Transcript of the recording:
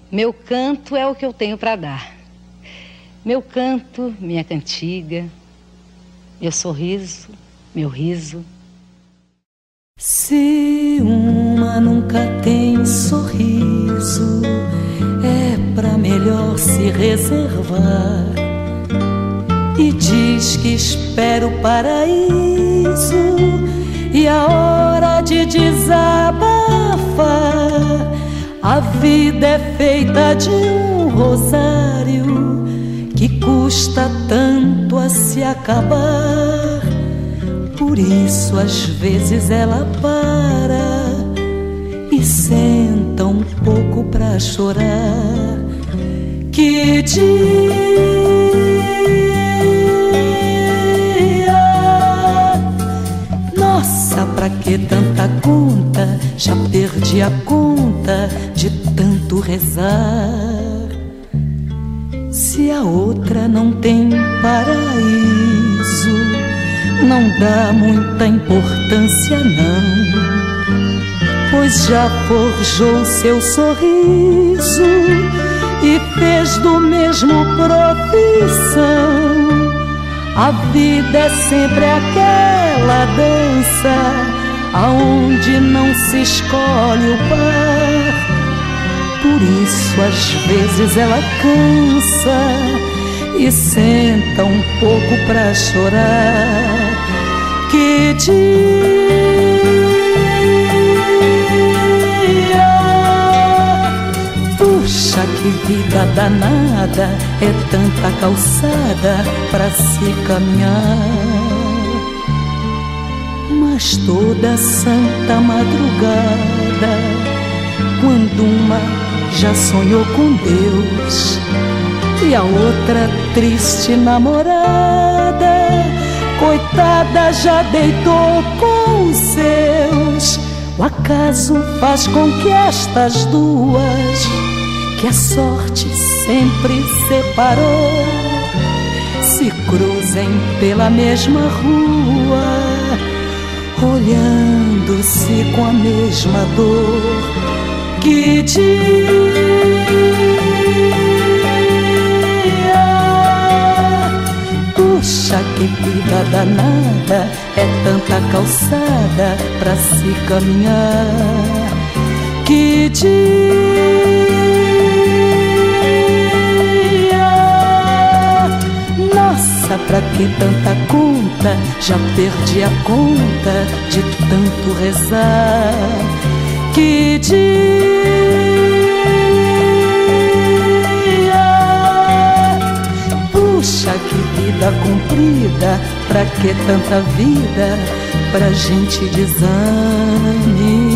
Meu canto é o que eu tenho para dar. Meu canto, minha cantiga, meu sorriso, meu riso. Se uma nunca tem sorriso, é pra melhor se reservar. E diz que espera o paraíso e a hora de desabafar. A vida é feita de um rosário que custa tanto a se acabar. Por isso às vezes ela para e senta um pouco pra chorar. Que dia, nossa, pra que tanta conta? Já perdi a conta de tanto rezar. Se a outra não tem paraíso, não dá muita importância não, pois já forjou seu sorriso e fez do mesmo profissão. A vida é sempre aquela dança aonde não se escolhe o par. Por isso às vezes ela cansa e senta um pouco pra chorar. Que dia, puxa, que vida danada, é tanta calçada pra se caminhar. Mas toda santa madrugada, quando uma já sonhou com Deus e a outra triste namorada, coitada, já deitou com os seus. O acaso faz com que estas duas, que a sorte sempre separou, se cruzem pela mesma rua, olhando-se com a mesma dor. Que dia, puxa, que vida danada, é tanta calçada pra se caminhar. Que dia, nossa, pra que tanta conta? Já perdi a conta de tanto rezar. Que dia, puxa, que vida comprida, pra que tanta vida pra gente desanimar?